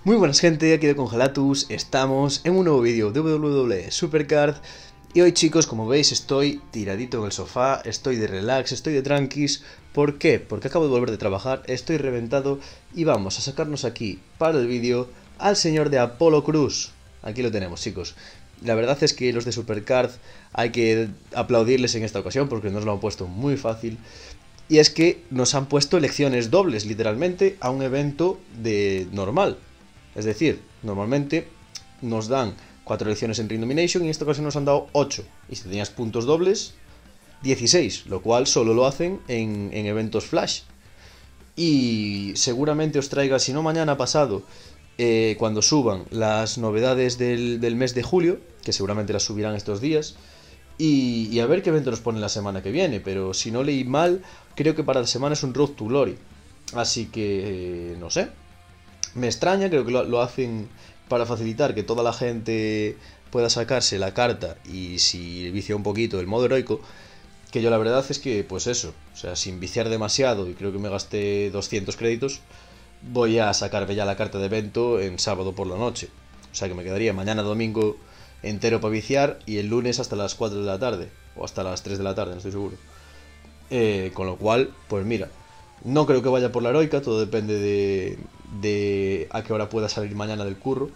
Muy buenas gente, aquí de Congelatus, estamos en un nuevo vídeo de WWE Supercard. Y hoy chicos, como veis, estoy tiradito en el sofá, estoy de relax, estoy de tranquis. ¿Por qué? Porque acabo de volver de trabajar, estoy reventado y vamos a sacarnos aquí para el vídeo al señor de Apollo Crews. Aquí lo tenemos chicos. La verdad es que los de Supercard hay que aplaudirles en esta ocasión porque nos lo han puesto muy fácil. Y es que nos han puesto elecciones dobles, literalmente, a un evento de normal. Es decir, normalmente nos dan 4 elecciones en Ring Domination y en esta ocasión nos han dado 8. Y si tenías puntos dobles, 16, lo cual solo lo hacen en eventos Flash. Y seguramente os traiga, si no mañana pasado, cuando suban las novedades del mes de julio, que seguramente las subirán estos días. Y a ver qué evento nos ponen la semana que viene. Pero si no leí mal, creo que para la semana es un Road to Glory. Así que, no sé. Me extraña, creo que lo hacen para facilitar que toda la gente pueda sacarse la carta. Y si vicia un poquito el modo heroico, que yo la verdad es que, pues eso, o sea, sin viciar demasiado, y creo que me gasté 200 créditos, voy a sacarme ya la carta de evento en sábado por la noche. O sea que me quedaría mañana domingo entero para viciar y el lunes hasta las 4 de la tarde, o hasta las 3 de la tarde, no estoy seguro. Con lo cual, pues mira, no creo que vaya por la heroica, todo depende de a qué hora pueda salir mañana del curro.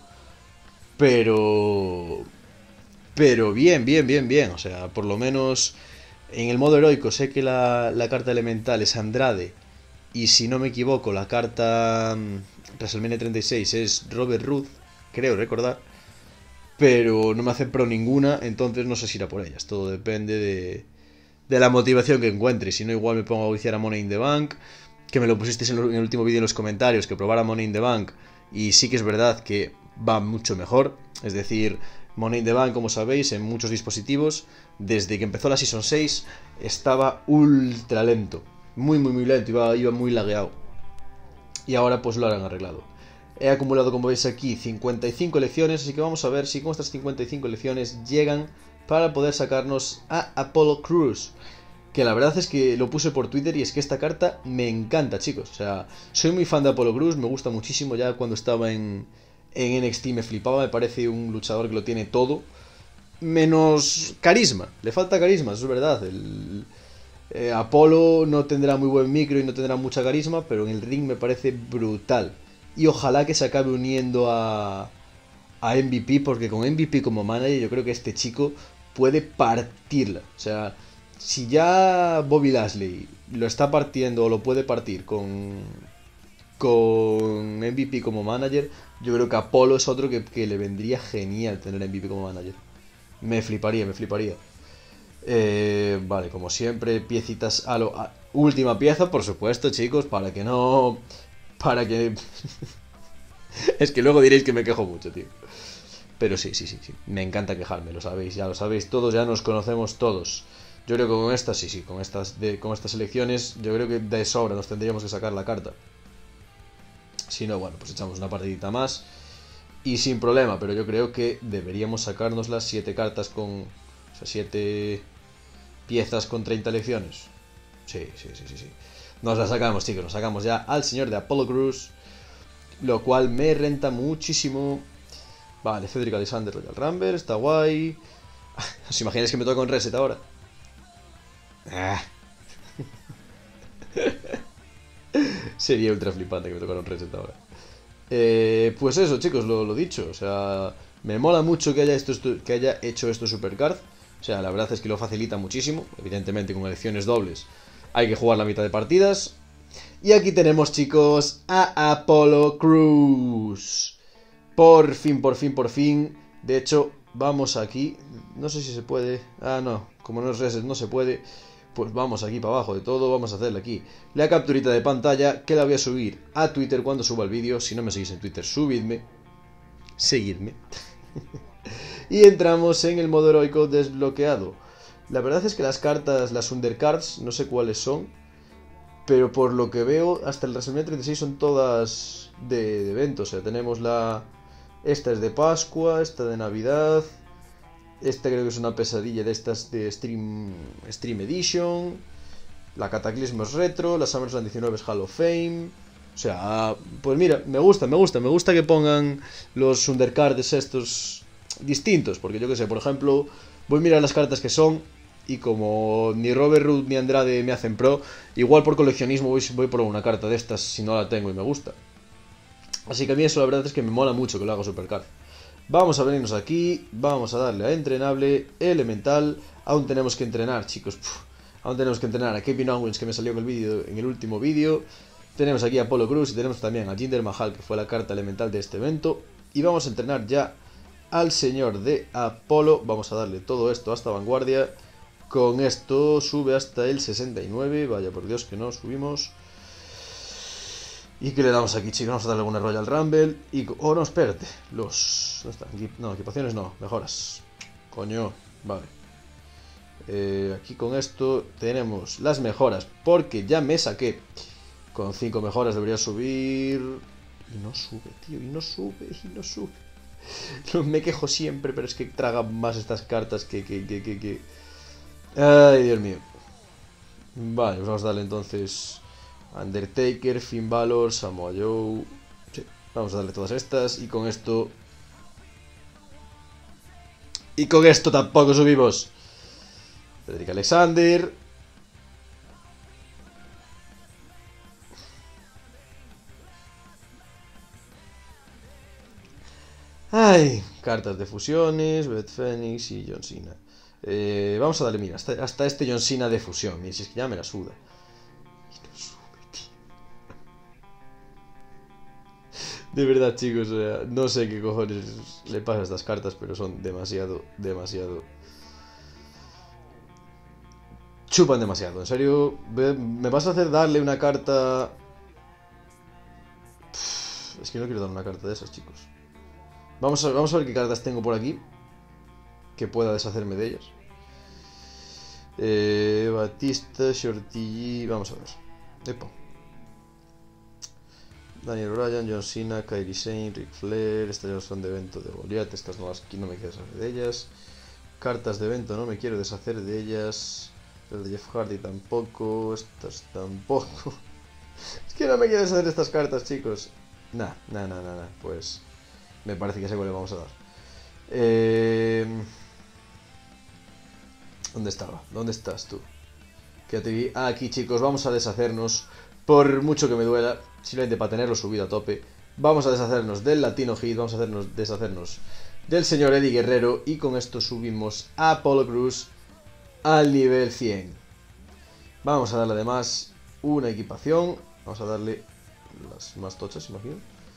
Pero bien, o sea, por lo menos en el modo heroico sé que la carta elemental es Andrade. Y si no me equivoco, la carta WrestleMania 36 es Robert Roode, creo recordar. Pero no me hace pro ninguna, entonces no sé si irá por ellas. Todo depende de la motivación que encuentre. Si no, igual me pongo a viciar a Money in the Bank. Que me lo pusisteis en el último vídeo en los comentarios, que probara Money in the Bank. Y sí que es verdad que va mucho mejor. Es decir, Money in the Bank, como sabéis, en muchos dispositivos, desde que empezó la Season 6, estaba ultra lento. Muy lento, iba muy lagueado. Y ahora pues lo han arreglado. He acumulado, como veis aquí, 55 elecciones, así que vamos a ver si con estas 55 elecciones llegan para poder sacarnos a Apollo Crews. Que la verdad es que lo puse por Twitter y es que esta carta me encanta, chicos. O sea, soy muy fan de Apollo Crews, me gusta muchísimo. Ya cuando estaba en NXT me flipaba, me parece un luchador que lo tiene todo. Menos carisma, le falta carisma, eso es verdad. Apollo no tendrá muy buen micro y no tendrá mucha carisma, pero en el ring me parece brutal. Y ojalá que se acabe uniendo a MVP, porque con MVP como manager yo creo que este chico puede partirla. O sea, si ya Bobby Lashley lo está partiendo o lo puede partir con MVP como manager, yo creo que Apollo es otro que le vendría genial tener MVP como manager. Me fliparía. Vale, como siempre, piecitas última pieza, por supuesto, chicos, para que no... Para que... Es que luego diréis que me quejo mucho, tío. Pero sí. Me encanta quejarme, lo sabéis, ya lo sabéis todos, ya nos conocemos todos. Yo creo que con estas, con estas elecciones, yo creo que de sobra nos tendríamos que sacar la carta. Si no, bueno, pues echamos una partidita más y sin problema, pero yo creo que deberíamos sacarnos las 7 cartas con... O sea, 7 piezas con 30 elecciones. Sí. Nos la sacamos, chicos, nos sacamos ya al señor de Apollo Crews, lo cual me renta muchísimo. Vale, Cedric Alexander Royal Rumble, está guay. ¿Os imagináis que me toca un reset ahora? Sería ultra flipante que me tocara un reset ahora. Pues eso, chicos, lo dicho. O sea, me mola mucho que haya hecho esto Supercard. O sea, la verdad es que lo facilita muchísimo. Evidentemente, con elecciones dobles hay que jugar la mitad de partidas. Y aquí tenemos, chicos, a Apollo Crews. Por fin. De hecho, vamos aquí. No sé si se puede. Ah, no. Como no es reset, no se puede. Pues vamos aquí para abajo de todo. Vamos a hacerle aquí la capturita de pantalla, que la voy a subir a Twitter cuando suba el vídeo. Si no me seguís en Twitter, seguidme. Y entramos en el modo heroico desbloqueado. La verdad es que las cartas, las undercards, no sé cuáles son, pero por lo que veo, hasta el WrestleMania 36 son todas de evento. O sea, tenemos esta es de Pascua, esta de Navidad, esta creo que es una pesadilla de estas de Stream Edition, la Cataclismo es Retro, la SummerSlam 19 es Hall of Fame, O sea, pues mira, me gusta que pongan los undercards estos distintos. Porque yo que sé, por ejemplo, voy a mirar las cartas que son. Y como ni Robert Root ni Andrade me hacen pro, igual por coleccionismo voy por una carta de estas si no la tengo y me gusta. Así que a mí eso la verdad es que me mola mucho que lo haga Supercard. Vamos a venirnos aquí, vamos a darle a entrenable, elemental. Aún tenemos que entrenar, chicos. Aún tenemos que entrenar a Kevin Owens, que me salió en el último vídeo. Tenemos aquí a Apollo Crews y tenemos también a Jinder Mahal, que fue la carta elemental de este evento. Y vamos a entrenar ya al señor de Apolo. Vamos a darle todo esto hasta vanguardia. Con esto sube hasta el 69. Vaya por Dios que no subimos. ¿Y qué le damos aquí, chicos? Vamos a darle una Royal Rumble. Y... oh, no, espérate. Los... ¿dónde están? No, equipaciones no. Mejoras. Coño. Vale. Aquí con esto tenemos las mejoras. Porque ya me saqué. Con 5 mejoras debería subir. Y no sube, tío. Y no sube. Me quejo siempre, pero es que tragan más estas cartas que... Ay, Dios mío. Vale, pues vamos a darle entonces Undertaker, Finn Balor, Samoa Joe. Sí, vamos a darle todas estas. Y con esto tampoco subimos. Cedric Alexander. Ay, cartas de fusiones, Beth Phoenix y John Cena. Vamos a darle, mira, hasta este John Cena de fusión. Mira, si es que ya me la suda. Y no sube, tío. De verdad, chicos, o sea, no sé qué cojones le pasa a estas cartas, pero son demasiado. Chupan demasiado, en serio. ¿Me vas a hacer darle una carta? Es que no quiero dar una carta de esas, chicos. Vamos a ver qué cartas tengo por aquí que pueda deshacerme de ellas. Batista, Shorty. Vamos a ver. Epo. Daniel Bryan, John Cena, Kairi Sane, Ric Flair. Estas ya son de evento de Goliath. Estas no me quiero deshacer de ellas. Cartas de evento no me quiero deshacer de ellas. Las de Jeff Hardy tampoco. Estas tampoco. Es que no me quiero deshacer de estas cartas, chicos. Nah. Pues me parece que sé cuál le vamos a dar. ¿Dónde estaba? ¿Dónde estás tú? Que te vi. Aquí, chicos, vamos a deshacernos. Por mucho que me duela, simplemente para tenerlo subido a tope. Vamos a deshacernos del Latino Hit. Vamos a deshacernos del señor Eddie Guerrero. Y con esto subimos a Apollo Crews al nivel 100. Vamos a darle además una equipación. Vamos a darle las más tochas, imagino.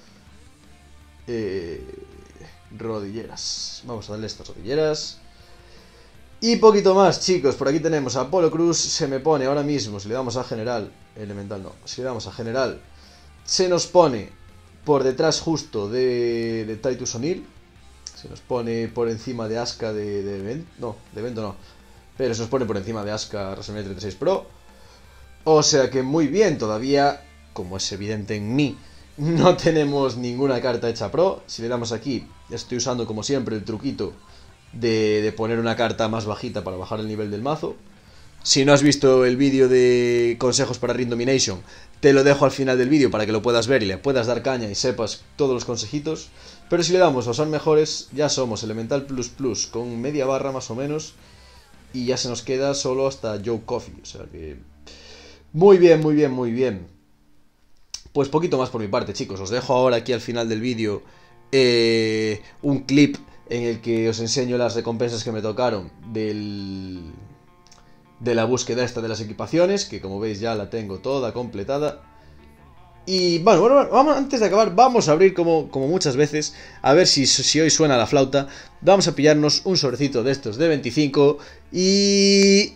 Rodilleras. Vamos a darle estas rodilleras. Y poquito más, chicos. Por aquí tenemos a Apollo Crews. Se me pone ahora mismo, si le damos a general, elemental no, si le damos a general, se nos pone por detrás justo de Titus O'Neil. Se nos pone por encima de Asuka de evento. No, de evento no. Pero se nos pone por encima de Asuka WrestleMania 36 Pro. O sea que muy bien. Todavía, como es evidente en mí, no tenemos ninguna carta hecha pro. Si le damos aquí, estoy usando como siempre el truquito de poner una carta más bajita para bajar el nivel del mazo. Si no has visto el vídeo de consejos para Ring Domination, te lo dejo al final del vídeo para que lo puedas ver y le puedas dar caña y sepas todos los consejitos. Pero si le damos a son mejores, ya somos Elemental Plus Plus con media barra más o menos. Y ya se nos queda solo hasta Joe Coffey. O sea que... muy bien. Pues poquito más por mi parte, chicos. Os dejo ahora aquí al final del vídeo un clip en el que os enseño las recompensas que me tocaron de la búsqueda esta de las equipaciones, que como veis ya la tengo toda completada. Y bueno, vamos, antes de acabar, vamos a abrir como muchas veces, a ver si hoy suena la flauta. Vamos a pillarnos un sobrecito de estos de 25 y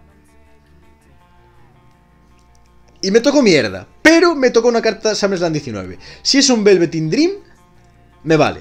me tocó mierda, pero me tocó una carta SummerSlam 19. Si es un Velveteen Dream, me vale.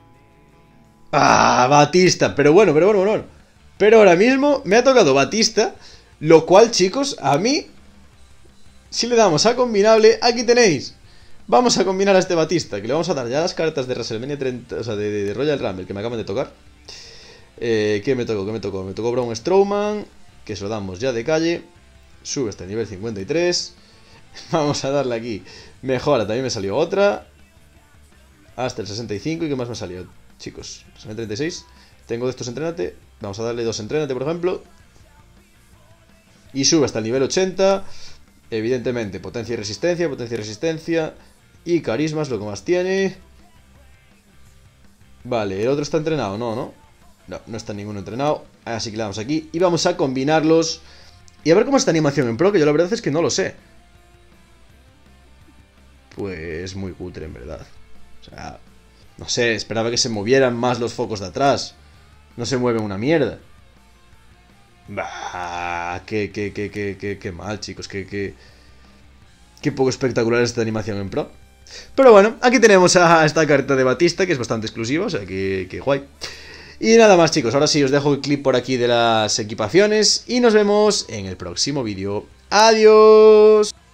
Ah, Batista, pero bueno. Pero ahora mismo me ha tocado Batista, lo cual, chicos, a mí, si le damos a combinable, aquí tenéis. Vamos a combinar a este Batista, que le vamos a dar ya las cartas de WrestleMania 30, o sea, de Royal Rumble, que me acaban de tocar. ¿Qué me tocó? Me tocó Braun Strowman, que se lo damos ya de calle. Sube hasta el nivel 53. Vamos a darle aquí Mejora, también me salió otra. Hasta el 65. ¿Y qué más me salió? Chicos, 36. Tengo de estos entrénate. Vamos a darle 2 entrénate, por ejemplo. Y sube hasta el nivel 80. Evidentemente, potencia y resistencia. Y carisma es lo que más tiene. Vale, ¿el otro está entrenado? No, no está ninguno entrenado. Así que le damos aquí y vamos a combinarlos. Y a ver cómo es esta animación en Pro, que yo la verdad es que no lo sé. Pues muy cutre, en verdad. O sea, no sé, esperaba que se movieran más los focos de atrás. No se mueven una mierda. Bah, qué mal, chicos. Qué poco espectacular es esta animación en Pro. Pero bueno, aquí tenemos a esta carta de Batista, que es bastante exclusiva, o sea que guay. Y nada más, chicos, ahora sí os dejo el clip por aquí de las equipaciones y nos vemos en el próximo vídeo. ¡Adiós!